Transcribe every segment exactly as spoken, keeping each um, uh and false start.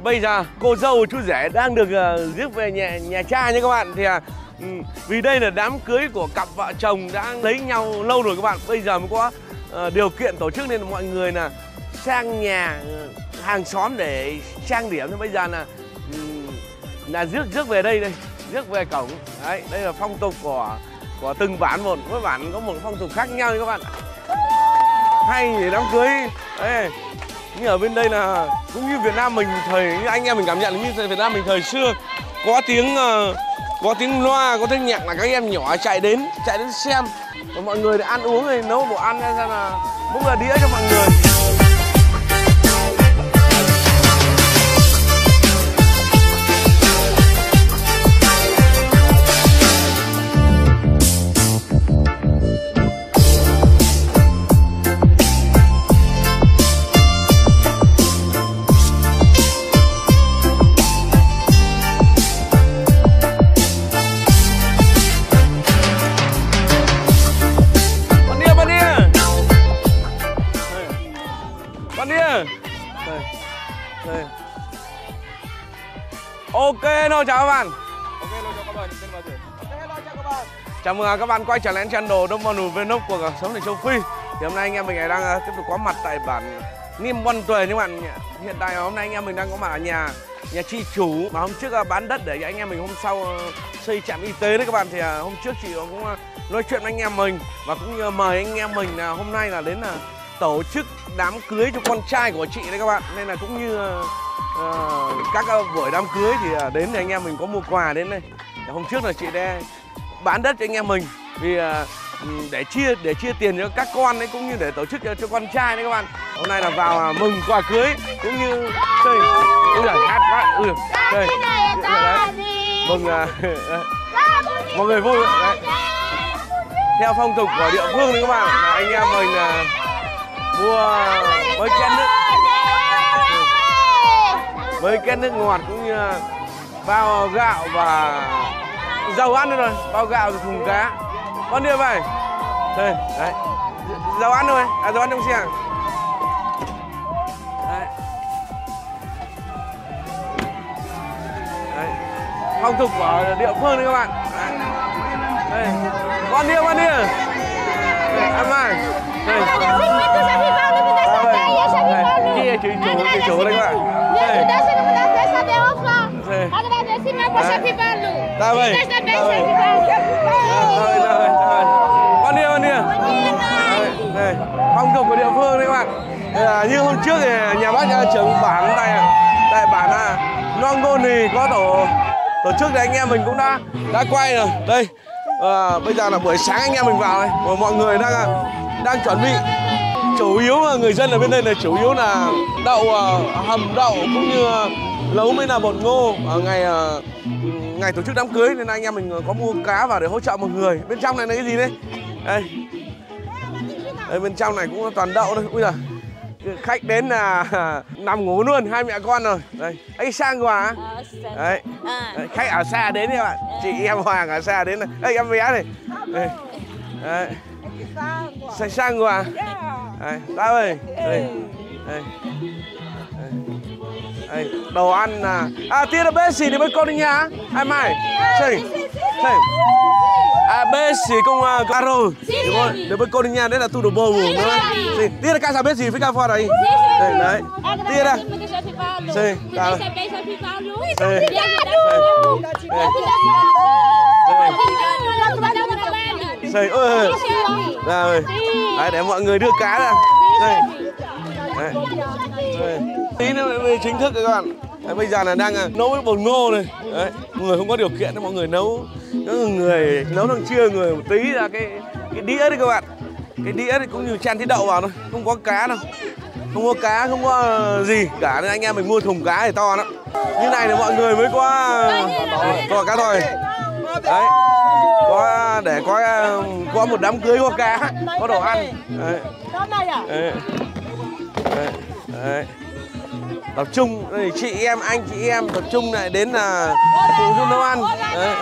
bây giờ cô dâu chú rể đang được uh, rước về nhà nhà trai nha các bạn. Thì uh, vì đây là đám cưới của cặp vợ chồng đã lấy nhau lâu rồi các bạn. Bây giờ mới có uh, điều kiện tổ chức nên là mọi người là sang nhà uh, hàng xóm để trang điểm. Thì bây giờ là um, là rước rước về đây đây, rước về cổng. Đấy, đây là phong tục của của từng bản một, mỗi bản có một phong tục khác nhau nha các bạn. Hay thì đám cưới đấy. Như ở bên đây là cũng như Việt Nam mình thời, như anh em mình cảm nhận như Việt Nam mình thời xưa, có tiếng uh, có tiếng loa, có tiếng nhạc là các em nhỏ chạy đến chạy đến xem, và mọi người để ăn uống thì nấu đồ ăn ra là cũng là đĩa cho mọi người. Ok, hello chào các bạn. Ok, hello chào các bạn. Tên là gì? Ok, hello chào các bạn. Chào mừng các bạn quay trở lại channel Đông Manu Vlog của sống tại châu Phi. Thì hôm nay anh em mình đang tiếp tục có mặt tại bản Niêm Bon Tuề các bạn. Hiện tại hôm nay anh em mình đang có mặt ở nhà nhà chị chủ mà hôm trước bán đất để cho anh em mình hôm sau xây trạm y tế đấy các bạn. Thì hôm trước chị cũng nói chuyện với anh em mình và cũng như mời anh em mình là hôm nay là đến là tổ chức đám cưới cho con trai của chị đấy các bạn. Nên là cũng như uh, các buổi đám cưới thì đến thì anh em mình có mua quà đến đây. Hôm trước là chị đã bán đất cho anh em mình vì uh, để chia để chia tiền cho các con đấy, cũng như để tổ chức cho, cho con trai đấy các bạn. Hôm nay là vào uh, mừng quà cưới cũng như chơi ui giời, hát quá ui chơi mừng uh, mọi người vui đấy. Theo phong tục của địa phương đấy các bạn, là anh em mình uh, mua với két nước với két nước ngọt cũng như bao gạo và dầu ăn rồi, bao gạo rồi thùng cá. Con đi vậy đây đấy, dầu ăn rồi, à dầu ăn trong xe đấy. Đấy, phong tục của địa phương đấy các bạn. Đấy. Đây con đi con đi em ơi đây. Kia chị chủ chị chủ đây các bạn. Đây. Ta vậy. Con đi con đi. Đây, phong tục của địa phương đấy các bạn. Đây, như hôm trước thì nhà bác nhà trưởng bản tại tại bản là Nong Đôn thì có tổ tổ chức thì anh em mình cũng đã đã quay rồi. Đây. À, bây giờ là buổi sáng anh em mình vào đây, và mọi người đang đang chuẩn bị. Chủ yếu là người dân ở bên đây là chủ yếu là đậu, uh, hầm đậu cũng như uh, nấu mới là bột ngô ở ngày uh, ngày tổ chức đám cưới, nên anh em mình có mua cá vào để hỗ trợ mọi người. Bên trong này là cái gì đấy? Đây, đây bên trong này cũng toàn đậu thôi. Ui giời, khách đến là nằm ngủ luôn, hai mẹ con rồi. Đây, anh sang quà. Đấy. Đấy, khách ở xa đến đi các bạn. Chị em Hoàng ở xa đến này. Đây em bé này. Đây. Đấy. Sang sang quà. Đây, ta ơi. Đây. Đây. Đây, đồ ăn là à tia là bê xì đi với con đi nhà. Ai mai. Xây. Xây. À bê xì con uh, caro. Đúng rồi. Để với con đi nhà đấy là tu đồ bò nữa. Tia là casa bê xì với ca pho đây. Đây đấy. Tia đây. Xây. Ta. Xây. Xây ơi. Ra ơi. Đấy, để mọi người đưa cá ra. Đây. Đấy. Đây. Tí nữa chính thức các bạn. Đấy, bây giờ là đang nấu với bột ngô này. Đấy. Mọi người không có điều kiện thì mọi người nấu. Những người nấu đang chia người một tí ra cái cái đĩa đấy các bạn. Cái đĩa thì cũng như chan tí đậu vào thôi, không có cá đâu. Không có cá, không có gì cả, nên anh em mình mua thùng cá thì to lắm. Như này thì mọi người mới có có cá thôi. Đấy. Có để có có một đám cưới có cá, có đồ ăn. Đấy. Đấy. Đấy. Đấy. Tập trung đây, chị em anh chị em tập trung lại đến là phụ giúp nấu ăn. Đấy.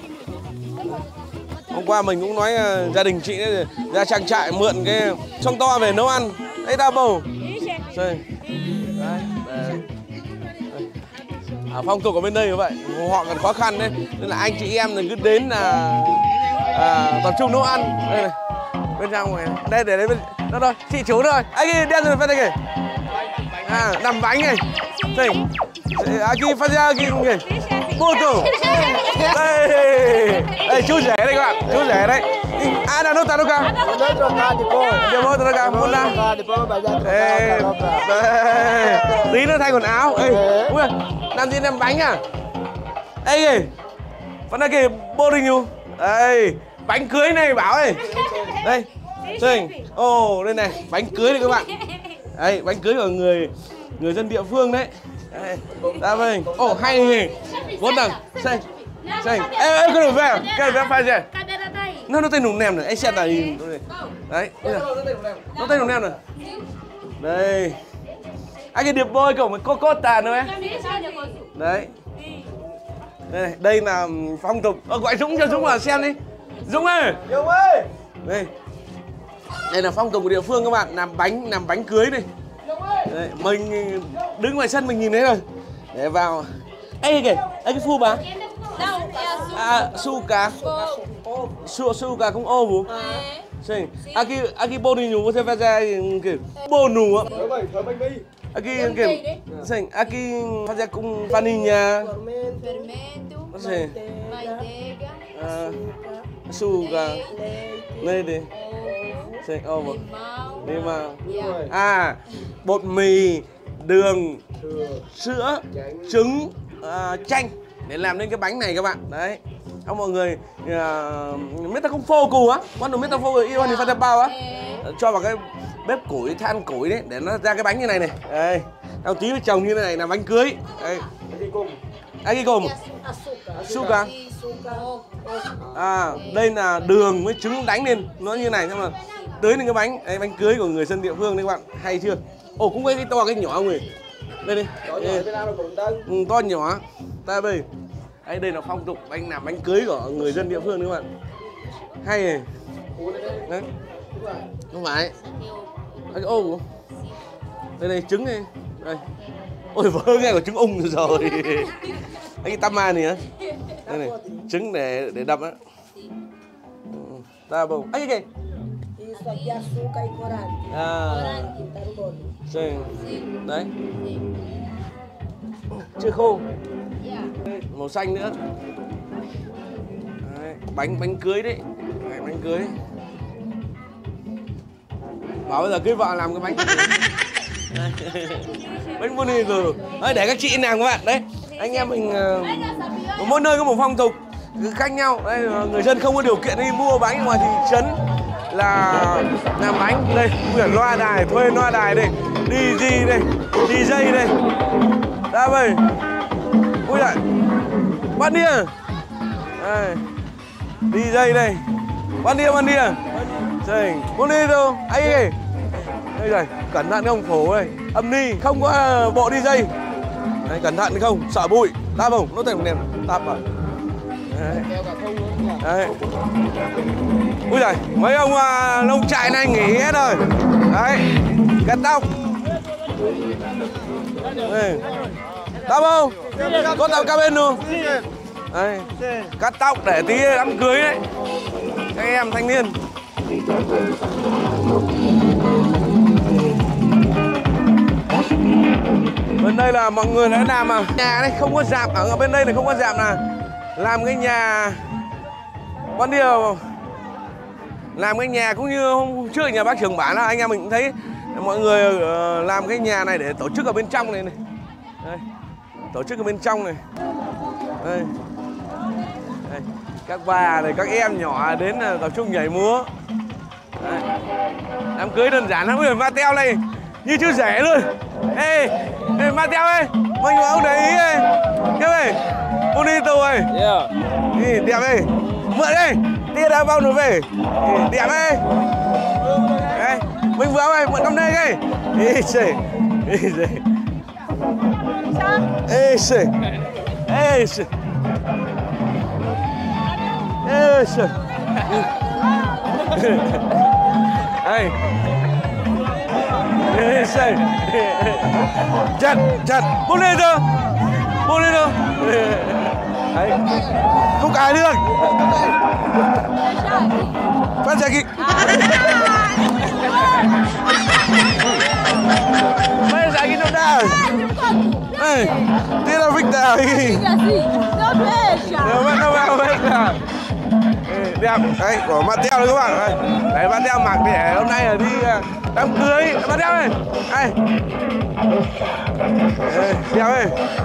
Hôm qua mình cũng nói uh, gia đình chị ấy, ra trang trại mượn cái xoong to về nấu ăn. Đấy ta bầu. Đây. Đấy. Đấy. À, phong tục ở bên đây như vậy, họ còn khó khăn đấy, nên là anh chị em thì cứ đến là à, tập trung nấu ăn. Đây này, bên trong này, đây để đấy bên đó thôi, chị chú thôi, anh đi đen rồi bên đây kìa, à làm bánh này, đây, aquí fazer aqui kìa, puto, đây, đây chú rể đây các bạn, chú rể đấy, ai đang nấu ta nấu cả, điều mô ta cả, muốn ra, tí nữa thay quần áo, làm gì làm bánh à, đây kìa, phần này kìa, bô đình nhú, đây, bánh cưới này bảo ơi, đây, xinh, ồ đây này, bánh cưới này các bạn, đây, bánh cưới của người người dân địa phương đấy, đây, ra mình, ồ hay nhỉ, vốn đằng, xinh, xinh, ê ê cái đồ về, cái đồ phải gì, nó nó tên nùng nem này, anh xem này, đấy, nó tên nùng nem này, đây, anh cái điệp bôi cậu mới có cốt tàn nữa ấy, đấy. Đây, đây là phong tục. Ờ, gọi Dũng cho Dũng vào xem đi. Dũng ơi. Dũng ơi. Đây. Đây là phong tục của địa phương các bạn, làm bánh làm bánh cưới này. Đây, mình đứng ngoài sân mình nhìn thấy rồi. Để vào. Ê kìa, ê cái phu bà. À, su cá. Su su cá cũng ô bố. Sim. Aqui aqui bolinho você faz que bonu. Aqui que sim, aqui fazer com farinha. Fermento, Sim. manteiga, Ah, açúcar. Đây đi. Sim, ovo. limão, Limão. yeah. À, bột mì, đường, sữa, trứng, à, chanh để làm nên cái bánh này các bạn. Đấy. Ông mọi người uh, meta không phô cù á, quando meta phô yêu thì phải bao á, cho vào cái bếp củi than củi đấy để nó ra cái bánh như này này. Đây, tao tí với chồng như thế này là bánh cưới. Đây. Ai đi cùng? Açúcar. À, đây là đường với trứng đánh lên nó như này, nhưng mà tới lên cái bánh, đây, bánh cưới của người dân địa phương đấy các bạn, hay chưa? Ồ, cũng có cái to cái nhỏ không người. Đây đi. Ừ, to nhỏ. Ta đây. Đây, đây là phong tục bánh làm bánh cưới của người dân địa phương đấy các bạn. Hay này. Đấy. Không phải. Cái ô. Đây này trứng này. Đây. Ôi vỡ nghe của trứng ung rồi. Cái tama này hả? Đây này, trứng để để đập á. Ta bông. Ấy cái Isso aqui é açúcar e corante. à, Corante, tá no bolo. xinh. Đấy. Chưa khô. Yeah. Màu xanh nữa. Đấy, bánh bánh cưới đấy. Đấy, bánh cưới. Bảo bây giờ cưới vợ làm cái bánh. Bánh buôn đi rồi. Đấy, để các chị làm các bạn đấy. Anh em mình uh, mỗi nơi có một phong tục khác nhau. Đây, người dân không có điều kiện đi mua bánh ngoài thị trấn là làm bánh. Đây, quyển loa đài, thuê loa đài đây, đi gì đây, đi dây đây. Ra về. Ui lại. Ban đi à? Đây. Đi dây đây. Ban đi ban đi à? Đây, con đi đâu? Ai ơi. Đây rồi, cẩn thận không phổ đây. Âm ni, không có bộ đi dây. Đấy, cẩn thận không, sợ bụi. Táp không, nó thành đèn táp vào. Đấy. Đấy. Ui giời, mấy ông uh, lông trại này nghỉ hết rồi. Đấy, cắt tóc. Đây. Táp không? Có tóc các bên luôn. Đấy. Cắt tóc để tí đám cưới đấy. Các em thanh niên. Bên đây là mọi người đã làm à, nhà đây không có rạp, ở bên đây là không có rạp là làm cái nhà quan điều, làm cái nhà cũng như hôm trước nhà bác trưởng bản là anh em mình cũng thấy mọi người uh, làm cái nhà này để tổ chức ở bên trong này này. Đây, tổ chức ở bên trong này. Đây. Đây. Các bà này, các em nhỏ đến uh, tập trung nhảy múa. Đây. Đám cưới đơn giản lắm, bây giờ Mateo này như chú rể luôn. Ê, ê Mateo ơi, mình ông để ý ơi. Tiếp ơi, bonito ơi. Yeah. Ê, đẹp ơi. Mượn đây, tia đã bao nó về. Ê, đẹp ơi. Đây, mình vừa ơi, mượn năm nay đây. Ê, xì. Ê, xì. Ê, xì. Ê, xì. Ê, xì. Đây. Ê, xì. Chặt, chặt, bonito. buông lên đâu. Đấy, không cài được. Phát ra kì. Phát ra kì đâu đâu. Ei, tira Victor. Não deixa. Não vai, não vai, não vai. Đẹp, đây, của Mateo đấy các bạn. Đây, đấy, Mateo mặc để hôm nay là đi đám cưới. Mateo ơi, đây. Đây, đẹp ơi.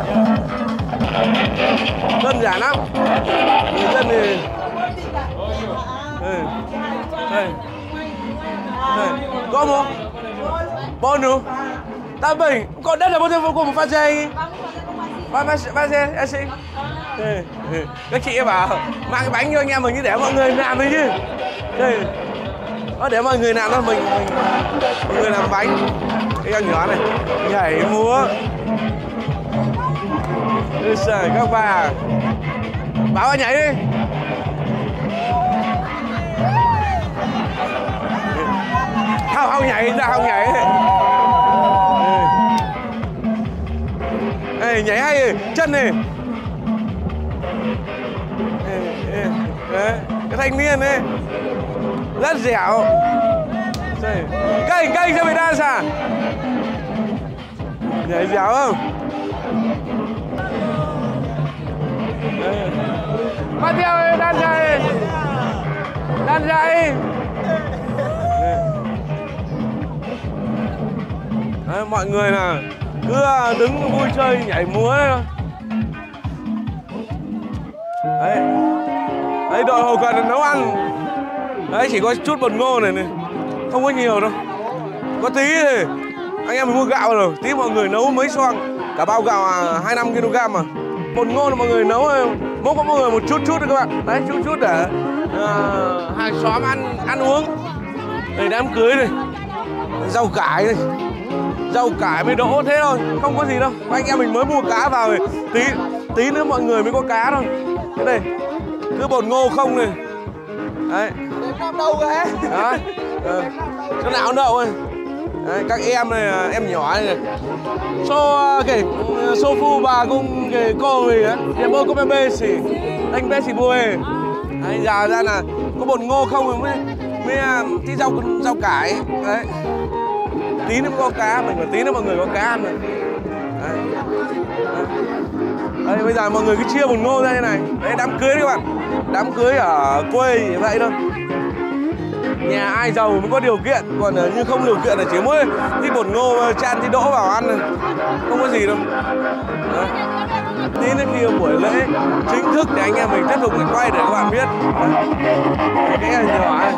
Đơn giản lắm. Người dân thì... Đây, đây. Đây, có không? Bonu. Ta bình, còn đất là bao nhiêu cùng một pha xe. Pha pha pha xe, em xin. Các chị bảo mang cái bánh cho anh em mình như để mọi người làm thôi chứ. Đây. Đó, để mọi người làm thôi, mình, mình mọi người làm bánh. Cái con nhỏ này nhảy múa. Ôi trời, các bà bảo bà nhảy đi. Không, không nhảy, ra không nhảy. Ê, nhảy hay rồi, chân này. Đấy, cái thanh niên ấy rất dẻo. Cây, cây cho mày đan à? Nhảy dẻo không? Bắt theo ơi, đan ra đi. Đan ra đi. Đấy, mọi người là cứ đứng vui chơi nhảy múa đấy thôi. Đấy. Đấy, đội hậu cần nấu ăn. Đấy, chỉ có chút bột ngô này này. Không có nhiều đâu. Có tí thì anh em mình mua gạo rồi. Tí mọi người nấu mấy xoong. Cả bao gạo hai mươi lăm ki lô gam mà. Bột ngô là mọi người nấu. Mỗi có mọi người một chút chút đấy các bạn. Đấy, chút chút để uh, hàng xóm ăn ăn uống. Đây, đám cưới này. Rau cải này. Rau cải mới đỗ thế thôi. Không có gì đâu. Anh em mình mới mua cá vào rồi. Tí, tí nữa mọi người mới có cá thôi. Thế đây. Cứ bột ngô không này. Đấy. Nam đâu vậy? Đấy. Ừ. Chỗ nào cũng đậu thôi. Đấy, các em này, em nhỏ này. So cái so phu bà cũng cái cô gì á. Để bơ có bê xỉ. Anh bê xỉ bùi. Đấy, giờ ra là có bột ngô không rồi mới mới tí rau rau cải. Đấy. Tí nữa có cá, mình phải tí nữa mọi người có cá ăn rồi. Đấy. Đấy. Đây, bây giờ mọi người cứ chia bột ngô ra như này. Đấy, đám cưới đấy các bạn. Đám cưới ở quê như vậy thôi. Nhà ai giàu mới có điều kiện. Còn như không điều kiện là chỉ mỗi tí bột ngô chan tí đỗ vào ăn thôi. Không có gì đâu. Đấy. Tí nữa khi buổi lễ chính thức thì anh em mình tiếp tục mình quay để các bạn biết. Đấy. Cái này nhỏ này.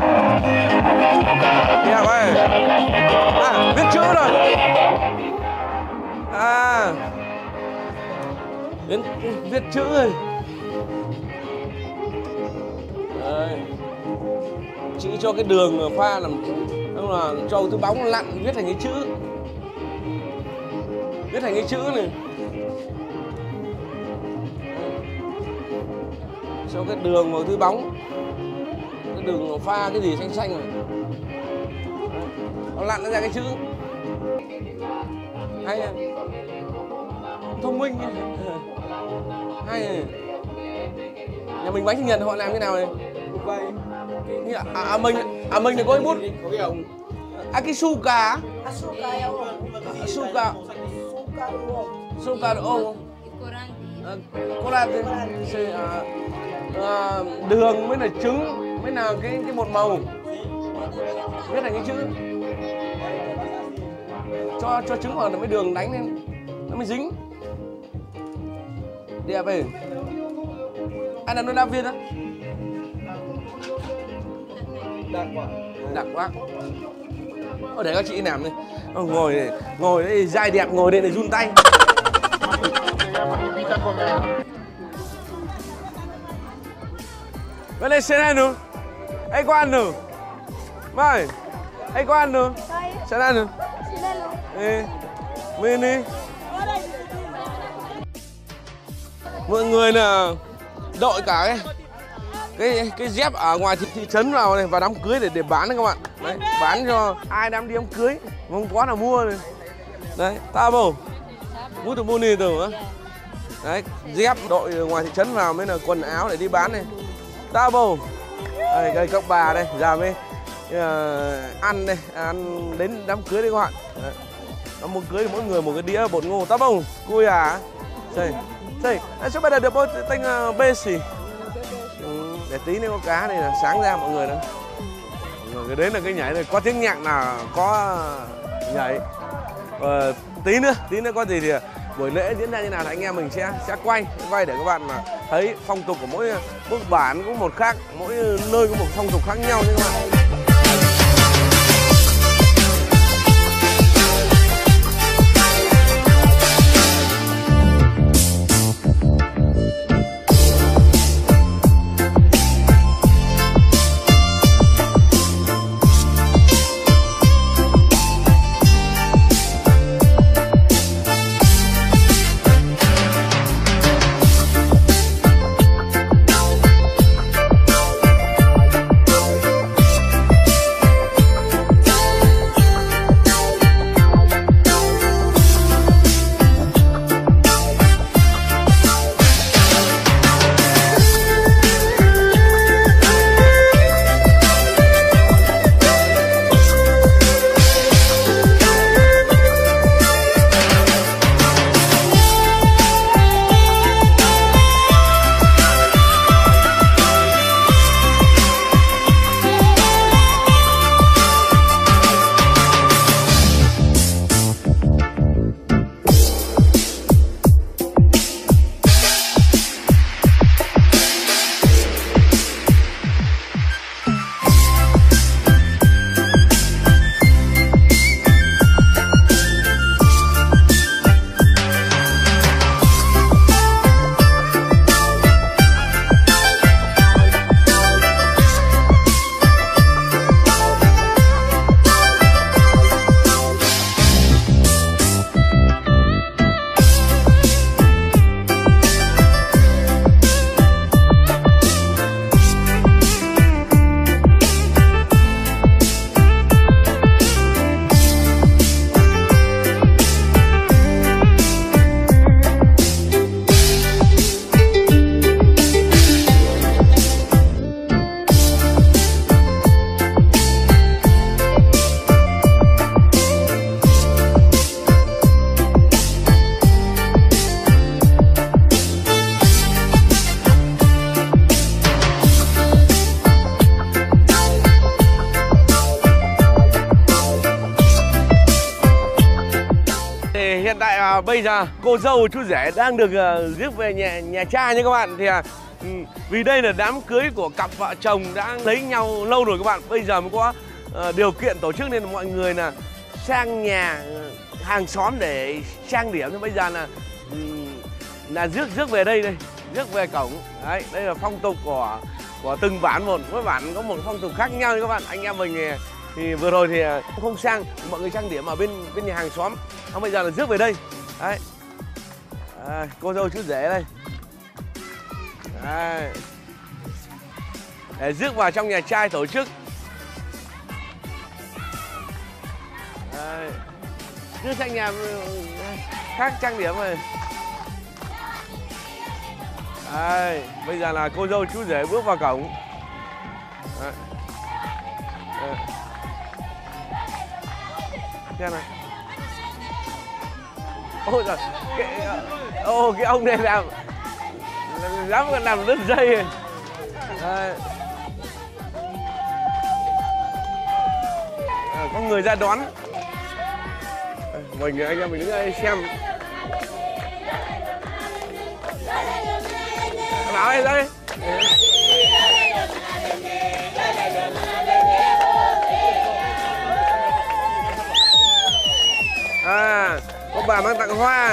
Đẹp ơi. À, viết chữ rồi. À, đến viết chữ rồi. Đấy. Chị cho cái đường pha làm không là cho cái bóng lặn viết thành cái chữ. Viết thành cái chữ này. Cho cái đường vào thứ bóng. Cái đường pha cái gì xanh xanh này. Nó lặn nó ra cái chữ. Hay à. Thông minh nhỉ. Hay à. Nhà mình bánh sinh nhật họ làm cái nào này? À, à mình à mình thì có cái bút. À cái suka. Açúcar é o Suka. açúcar do ovo. Suka do ovo. Corante. Corante. À, à, đường mới là trứng mới là cái cái bột màu. Viết thành cái chữ. Cho cho trứng vào là mới đường đánh lên nó mới dính. Đẹp ơi. Anh làm nó đa viên á. Đặc quá. Đặc quá. Ở để các chị làm đi. Ngồi đây, ngồi đây dai đẹp, ngồi đây để run tay. Bên đây xe này nữa. Ai có ăn nữa? Mai. Ai có ăn nữa? Xe này nữa. Ê. Mình đi. Mọi người là đội cả cái cái cái dép ở ngoài thị, thị trấn vào này và đám cưới để để bán đấy các bạn. Đấy, bán cho ai đang đi đám cưới, không có là mua này. Đấy, tá bom. Muito bonito, né? Đấy, dép đội ngoài thị trấn vào mới là quần áo để đi bán này. Tabo. Đây, đây các bà đây, giờ mới uh, ăn đây, ăn đến đám cưới đây các bạn. Đấy. Đám cưới thì mỗi người một cái đĩa bột ngô. Tabo, cui à? Đây, đây, số bây giờ được bao tên bê xì. Để tí nữa có cá này là sáng ra mọi người đó. Mọi người đến là cái nhảy này, có tiếng nhạc là có nhảy. Ờ, tí nữa, tí nữa có gì thì buổi lễ diễn ra như nào thì anh em mình sẽ sẽ quay quay để các bạn là thấy phong tục của mỗi mỗi bản cũng một khác, mỗi nơi có một phong tục khác nhau nha các bạn. Hiện tại à, bây giờ cô dâu chú rể đang được uh, rước về nhà nhà trai nha các bạn. Thì uh, vì đây là đám cưới của cặp vợ chồng đã lấy nhau lâu rồi các bạn. Bây giờ mới có uh, điều kiện tổ chức nên là mọi người là sang nhà uh, hàng xóm để trang điểm. Nên bây giờ là um, là rước rước về đây đây, rước về cổng. Đấy, đây là phong tục của của từng bản một, mỗi bản có một phong tục khác nhau nha các bạn. Anh em mình thì, thì vừa rồi thì không sang, mọi người trang điểm ở bên bên nhà hàng xóm. Không, bây giờ là rước về đây. Đấy. À, cô dâu chú rể đây. Đấy. Để rước vào trong nhà trai tổ chức. Đấy. Rước sang nhà khác trang điểm rồi. Đấy. Bây giờ là cô dâu chú rể bước vào cổng. Đấy. Đấy. Xem này. Ôi trời, cái, ô, cái ông này làm dám còn làm đứt dây. Đấy. À, có người ra đón. Mình anh em mình đứng đây xem. Bảo đây đây. À, có bà mang tặng hoa.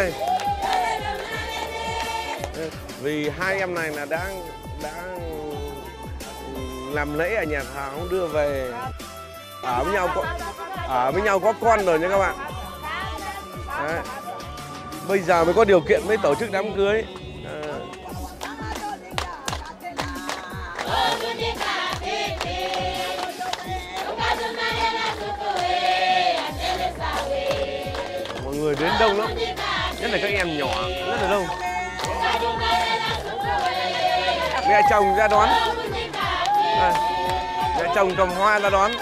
Vì hai em này là đang đang làm lễ ở nhà thờ, không đưa về ở với nhau, có ở với nhau có con rồi nha các bạn. Đấy. Bây giờ mới có điều kiện mới tổ chức đám cưới. À. Mọi người đến đông lắm, nhất là các em nhỏ rất là đông. Mẹ chồng ra đón. À, mẹ chồng cầm hoa ra đón.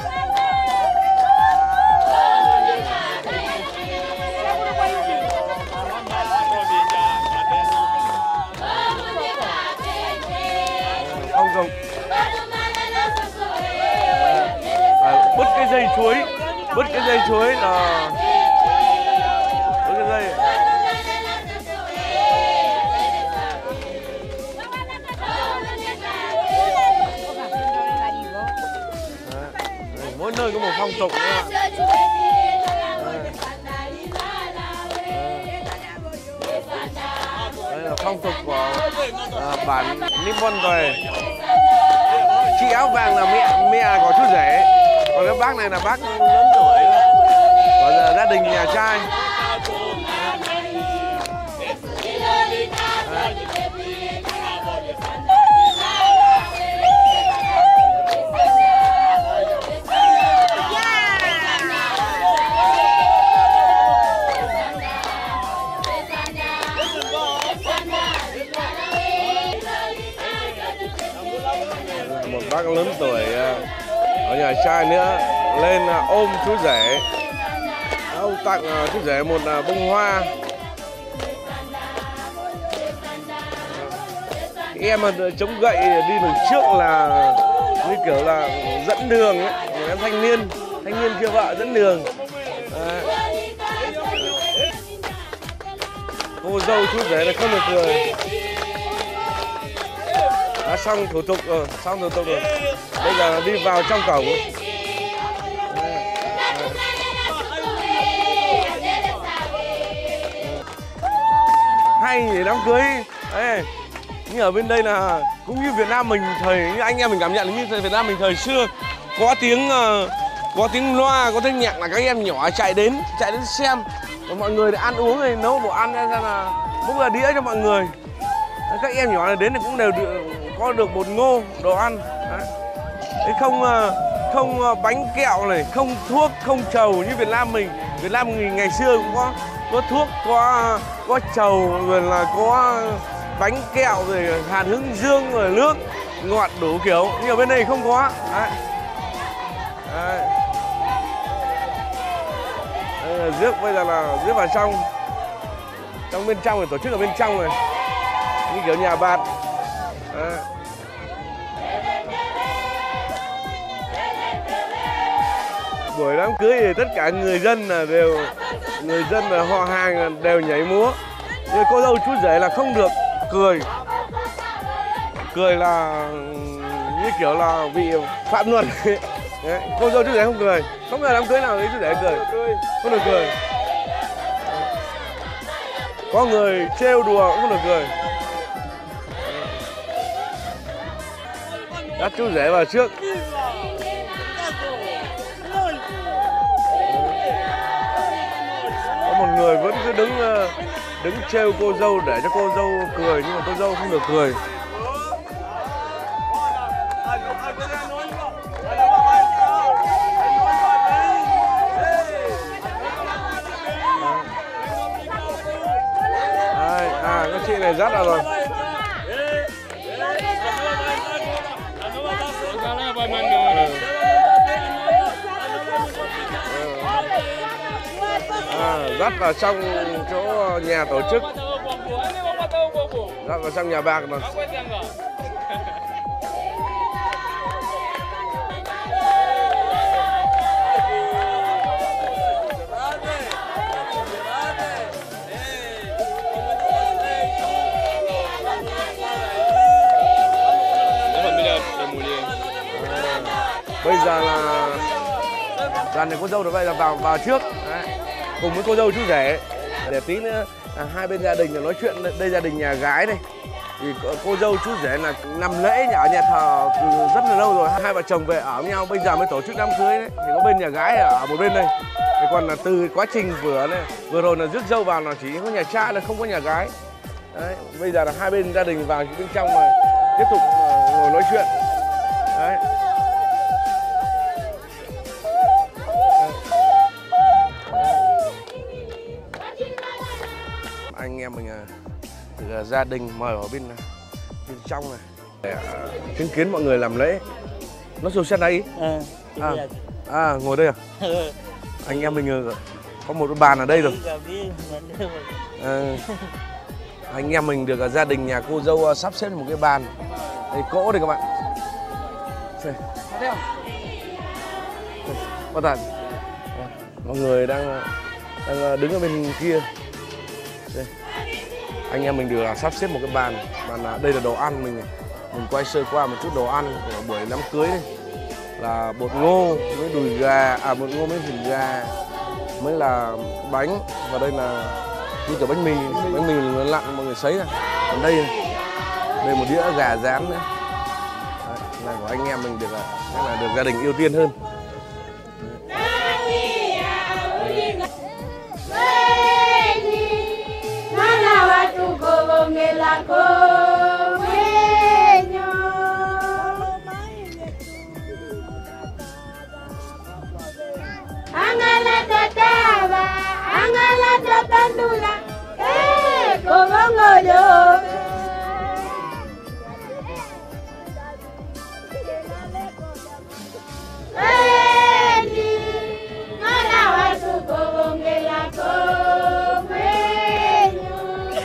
Ông dùng à, bứt cái dây chuối, bứt cái dây chuối là bứt cái dây. Mỗi nơi có một phong tục nữa. Đây là phong tục của uh, bản Nippon rồi. Chị áo vàng là mẹ mẹ của chú rể, còn cái bác này là bác lớn tuổi của gia đình nhà trai. Một bác lớn tuổi ở nhà trai nữa lên ôm chú rể, ông tặng chú rể một bông hoa. Em chống gậy đi đường trước là như kiểu là dẫn đường ấy, em thanh niên thanh niên chưa vợ dẫn đường. À, cô dâu chú rể là không được cười. Đã xong thủ tục rồi, xong thủ tục rồi. Bây giờ đi vào trong cổng. Hay để đám cưới. Đấy. Nhưng ở bên đây là cũng như Việt Nam mình thời, như anh em mình cảm nhận như Việt Nam mình thời xưa, có tiếng có tiếng loa, có tiếng nhạc là các em nhỏ chạy đến chạy đến xem. Và mọi người để ăn uống thì nấu đồ ăn ra là bốc ra đĩa cho mọi người. Các em nhỏ này đến thì cũng đều được, có được bột ngô, đồ ăn. Đấy. Không không bánh kẹo này, không thuốc, không trầu như Việt Nam mình. Việt Nam mình ngày xưa cũng có có thuốc, có có trầu, rồi là có bánh kẹo, rồi hạt hướng dương, rồi nước ngọt đủ kiểu. Nhưng ở bên đây không có. Đấy. Đấy. Đây là rước, bây giờ là rước vào trong. Trong bên trong thì tổ chức ở bên trong này, như kiểu nhà bạt. Đấy. Buổi đám cưới thì tất cả người dân là đều người dân là họ hàng đều nhảy múa. Nhưng cô dâu chú rể là không được cười. Cười là như kiểu là bị phạm luật. Đấy. Cô dâu chú rể không cười, không bao giờ đám cưới nào chú rể cười, không được cười. Có người trêu đùa cũng không được cười. Dắt chú rể vào trước. Có một người vẫn cứ đứng đứng trêu cô dâu để cho cô dâu cười, nhưng mà cô dâu không được cười. Đấy, à, cái chị này dắt vào rồi. À, dắt vào trong chỗ nhà tổ chức, dắt vào trong nhà bạc rồi. Bây giờ là đoàn này cô dâu được vậy là vào vào trước. Đấy. Cùng với cô dâu chú rể để tí nữa à, hai bên gia đình là nói chuyện. Đây gia đình nhà gái này thì cô dâu chú rể là nằm lễ ở nhà thờ rất là lâu rồi, hai vợ chồng về ở với nhau, bây giờ mới tổ chức đám cưới đấy. Thì có bên nhà gái ở một bên đây, thì còn là từ quá trình vừa này vừa rồi là rước dâu vào là chỉ có nhà trai là không có nhà gái. Đấy. Bây giờ là hai bên gia đình vào bên trong mà tiếp tục ngồi nói chuyện. Đấy. Anh em mình từ gia đình mời ở bên bên trong này. Để, chứng kiến mọi người làm lễ. Nó sâu sát đây. À, à, à ngồi đây à? Anh em mình có một cái bàn ở đây rồi. À, anh em mình được gia đình nhà cô dâu sắp xếp một cái bàn. Đây cỗ đây các bạn. Đây. Bắt đầu. Mọi người đang đang đứng ở bên kia. Đây. Anh em mình được sắp xếp một cái bàn. Bàn đây là đồ ăn mình mình quay sơ qua một chút đồ ăn của buổi đám cưới đây. Là bột ngô với đùi gà, à bột ngô với thịt gà, mới là bánh, và đây là như kiểu bánh mì, bánh mì nó lặn mọi người sấy ra. Còn đây đây một đĩa gà rán nữa. Đấy, là của anh em mình được là được gia đình ưu tiên hơn. Angala tataba, angala tatandula, eh, kobongolo. Eni, ngala watu kobongela komenyo.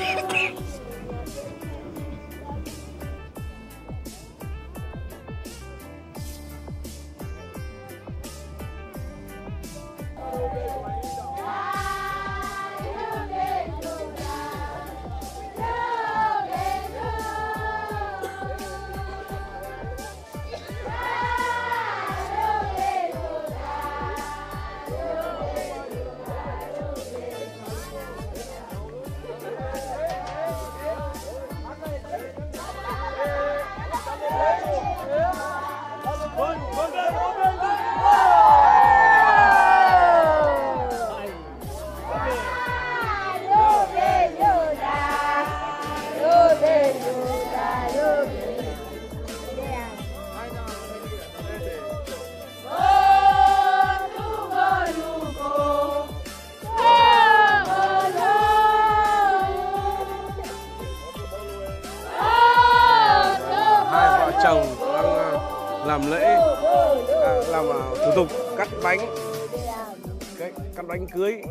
Chồng đang làm lễ, à, làm thủ tục cắt bánh, cái cắt bánh cưới.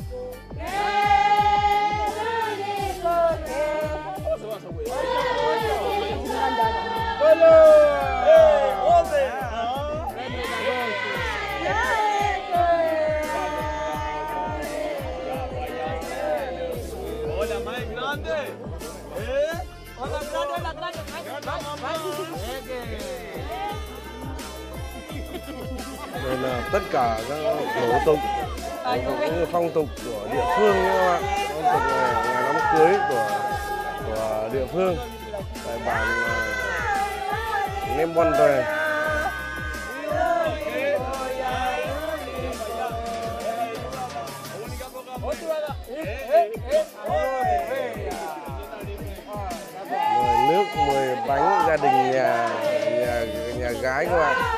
Hey, tất cả các thủ tục, cũng phong tục của địa phương các bạn, phong tục ngày đám cưới của của địa phương tại bản Nêm Bon Tuề. Mời nước, mời bánh gia đình nhà nhà nhà gái các bạn.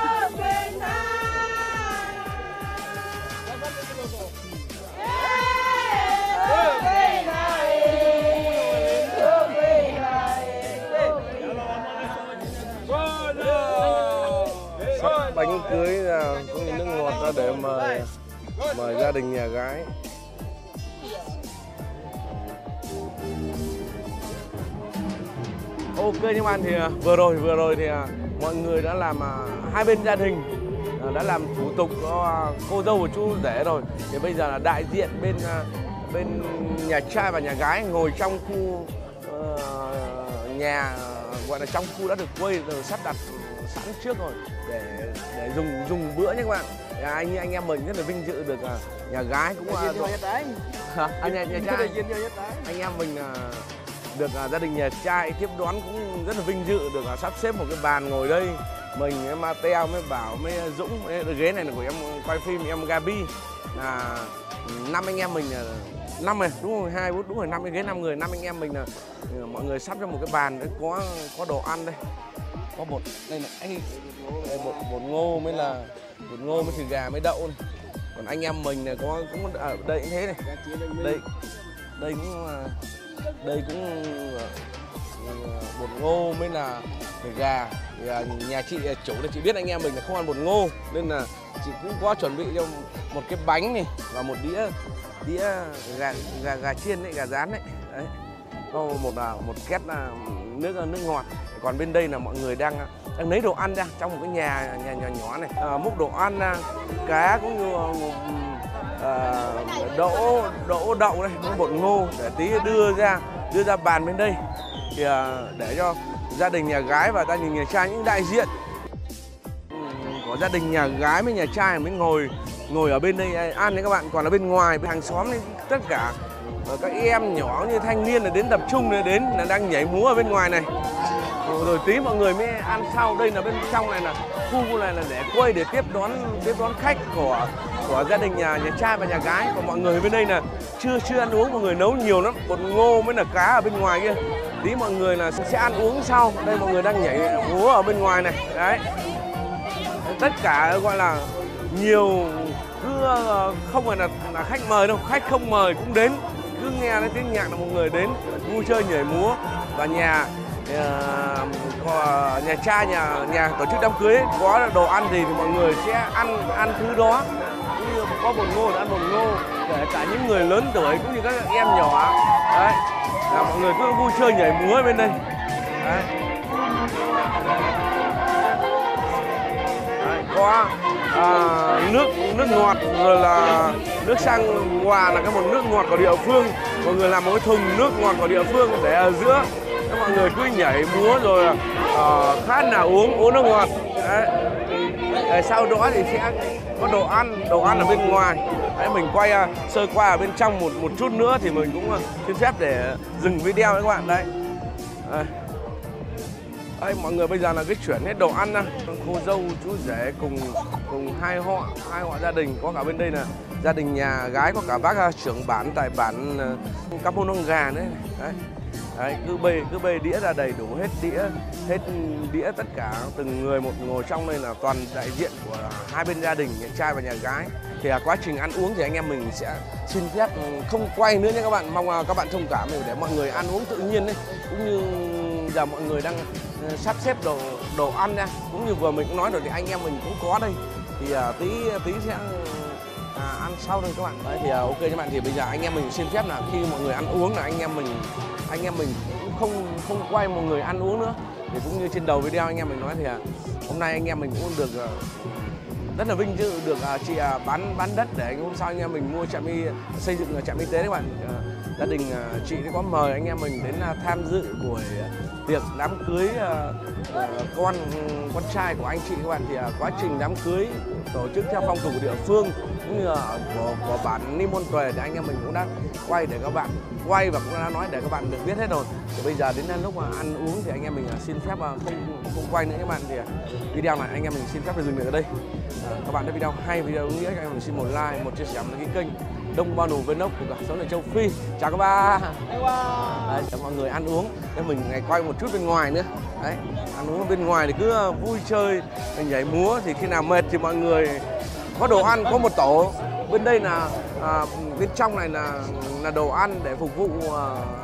Sắp bánh cưới ra, cũng như nước ngọt ra để mời mời gia đình nhà gái. Ok nhưng bạn thì vừa rồi vừa rồi thì mọi người đã làm hai bên gia đình đã làm thủ tục cho cô dâu và chú rể rồi, thì bây giờ là đại diện bên bên nhà trai và nhà gái ngồi trong khu uh, nhà gọi là trong khu đã được quây được sắp đặt sẵn trước rồi để để dùng dùng bữa nhé các bạn. Nhà anh anh em mình rất là vinh dự được uh, nhà gái cũng uh, anh nhà, nhà trai anh em mình uh, được uh, gia đình nhà trai tiếp đón cũng rất là vinh dự được uh, sắp xếp một cái bàn ngồi đây. Mình với Mateo, với Bảo, với Dũng, với ghế này là của em quay phim, em Gabi, là năm anh em mình, năm này đúng rồi, hai đúng rồi, năm cái ghế năm người, năm anh em mình là mọi người sắp cho một cái bàn đấy, có có đồ ăn đây, có bột đây này anh, đây, bột bột ngô mới là bột ngô mới thịt gà mới đậu này. Còn anh em mình này có cũng ở đây cũng thế này, đây đây cũng đây cũng bột ngô mới là thịt gà. Thì nhà chị chủ thì chị biết anh em mình là không ăn bột ngô nên là chị cũng có chuẩn bị cho một cái bánh này và một đĩa đĩa gà gà gà chiên đấy, gà rán đấy. Đấy. Có một một két là nước nước ngọt. Còn bên đây là mọi người đang đang lấy đồ ăn ra trong một cái nhà nhà nhỏ nhỏ này, à, múc đồ ăn cá cũng như à, đỗ đỗ đậu đây, cũng bột ngô để tí đưa ra đưa ra bàn bên đây thì à, để cho gia đình nhà gái và gia đình nhà trai, những đại diện của gia đình nhà gái với nhà trai mới ngồi ngồi ở bên đây ăn đấy các bạn. Còn ở bên ngoài bên hàng xóm ấy, tất cả các em nhỏ như thanh niên là đến tập trung là đến là đang nhảy múa ở bên ngoài này. Rồi tí mọi người mới ăn sau. Đây là bên trong này là khu này là để quay để tiếp đón tiếp đón khách của của gia đình nhà nhà trai và nhà gái. Còn mọi người bên đây là chưa chưa ăn uống, mọi người nấu nhiều lắm, bột ngô mới là cá ở bên ngoài kia. Tí mọi người là sẽ ăn uống sau. Đây mọi người đang nhảy múa ở bên ngoài này. Đấy. Tất cả gọi là nhiều, cứ không phải là, là khách mời đâu, khách không mời cũng đến, cứ nghe cái tiếng nhạc là một người đến vui chơi nhảy múa. Và nhà uh, nhà trai nhà nhà tổ chức đám cưới ấy, có đồ ăn gì thì mọi người sẽ ăn ăn thứ đó. Như có bột ngô thì ăn bột ngô, kể cả những người lớn tuổi cũng như các em nhỏ. Đấy. Là mọi người cứ vui chơi nhảy múa bên đây. Đấy. Đấy, có à, nước nước ngọt rồi là nước sang quà là cái một nước ngọt của địa phương. Mọi người làm một cái thùng nước ngọt của địa phương để ở giữa. Thế mọi người cứ nhảy múa rồi uh, khát nào uống uống nước ngọt. Đấy. Để sau đó thì sẽ có đồ ăn đồ ăn ở bên ngoài. Đấy, mình quay uh, sơ qua ở bên trong một một chút nữa thì mình cũng uh, xin phép để dừng video đấy các bạn. Đấy. Đấy. Đây, mọi người bây giờ là cái chuyển hết đồ ăn. Cô dâu chú rể cùng cùng hai họ hai họ gia đình, có cả bên đây là gia đình nhà gái, có cả bác uh, trưởng bản tại bản uh, Cam Nông Gà nữa. Đấy. Đấy, cứ bê cứ bê đĩa ra đầy đủ hết đĩa hết đĩa tất cả từng người một ngồi trong đây là toàn đại diện của hai bên gia đình, nhà trai và nhà gái. Thì quá trình ăn uống thì anh em mình sẽ xin phép không quay nữa nhé các bạn, mong các bạn thông cảm để mọi người ăn uống tự nhiên đấy. Cũng như giờ mọi người đang sắp xếp đồ đồ ăn ra, cũng như vừa mình cũng nói rồi thì anh em mình cũng có đây thì uh, tí tí sẽ à, ăn sau đây các bạn. Đấy thì uh, ok các bạn, thì bây giờ anh em mình xin phép là khi mọi người ăn uống là anh em mình anh em mình cũng không không quay mọi người ăn uống nữa. Thì cũng như trên đầu video anh em mình nói thì uh, hôm nay anh em mình cũng được uh, rất là vinh dự được uh, chị uh, bán bán đất để hôm sau anh em mình mua trạm y xây dựng trạm y tế các bạn. Uh, gia đình chị có mời anh em mình đến tham dự buổi tiệc đám cưới con con trai của anh chị các bạn. Thì quá trình đám cưới tổ chức theo phong tục của địa phương cũng như là của, của bản Nim Bon Tuề thì anh em mình cũng đã quay để các bạn quay và cũng đã nói để các bạn được biết hết rồi. Thì bây giờ đến lúc mà ăn uống thì anh em mình xin phép không không quay nữa các bạn. Thì video này anh em mình xin phép được dừng lại ở đây. À, các bạn thấy video hay, video ý nghĩa, anh em mình xin một like, một chia sẻ, một đăng ký kênh Đông Bon Vlog của cả sống ở châu Phi. Chào các bạn. Đấy, cho mọi người ăn uống. Để mình ngày quay một chút bên ngoài nữa. Đấy, ăn uống bên ngoài thì cứ vui chơi, nhảy múa. Thì khi nào mệt thì mọi người có đồ ăn, có một tổ. Bên đây là à, bên trong này là là đồ ăn để phục vụ à,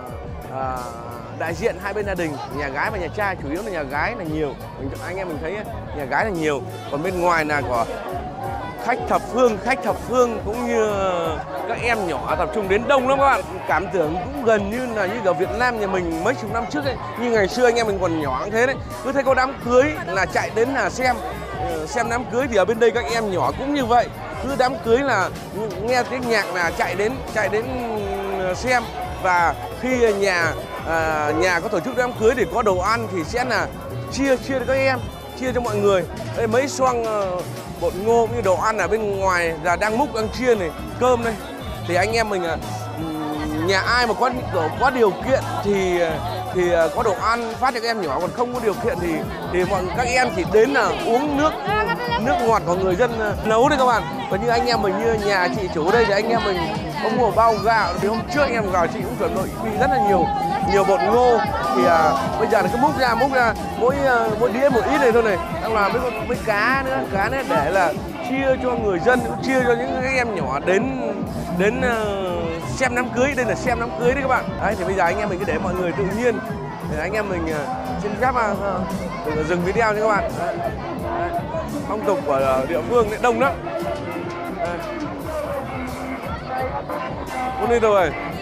à, đại diện hai bên gia đình, nhà gái và nhà trai. Chủ yếu là nhà gái là nhiều, mình, anh em mình thấy nhà gái là nhiều. Còn bên ngoài là có khách thập phương, khách thập phương cũng như các em nhỏ tập trung đến đông lắm các bạn. Cảm tưởng cũng gần như là như ở Việt Nam nhà mình mấy chục năm trước ấy. Như ngày xưa anh em mình còn nhỏ cũng thế đấy. Cứ thấy có đám cưới là chạy đến là xem xem đám cưới. Thì ở bên đây các em nhỏ cũng như vậy. Cứ đám cưới là nghe tiếng nhạc là chạy đến chạy đến xem. Và khi nhà à, nhà có tổ chức đám cưới thì có đồ ăn thì sẽ là chia chia cho các em, chia cho mọi người. Đây mấy xoang uh, bột ngô cũng như đồ ăn ở bên ngoài là đang múc đang chia này, cơm đây. Thì anh em mình uh, nhà ai mà có có điều kiện thì thì có đồ ăn phát cho các em nhỏ, còn không có điều kiện thì thì mọi các em chỉ đến là uống nước nước ngọt của người dân nấu đấy các bạn. Và như anh em mình như nhà chị chủ đây thì anh em mình có mua bao gạo. Thì hôm trước anh em vào chị cũng chuẩn bị rất là nhiều nhiều bột ngô. Thì à, bây giờ là cứ múc ra múc ra mỗi mỗi đĩa một ít này thôi này. Đang làm với với cá nữa, cá nữa để là chia cho người dân, chia cho những các em nhỏ đến đến uh, xem đám cưới. Đây là xem đám cưới đấy các bạn. Đấy thì bây giờ anh em mình cứ để mọi người tự nhiên. Để anh em mình uh, xin phép uh, dừng video nha các bạn. Đấy. Đấy. Phong tục của địa phương đông lắm. Đây. Đi rồi.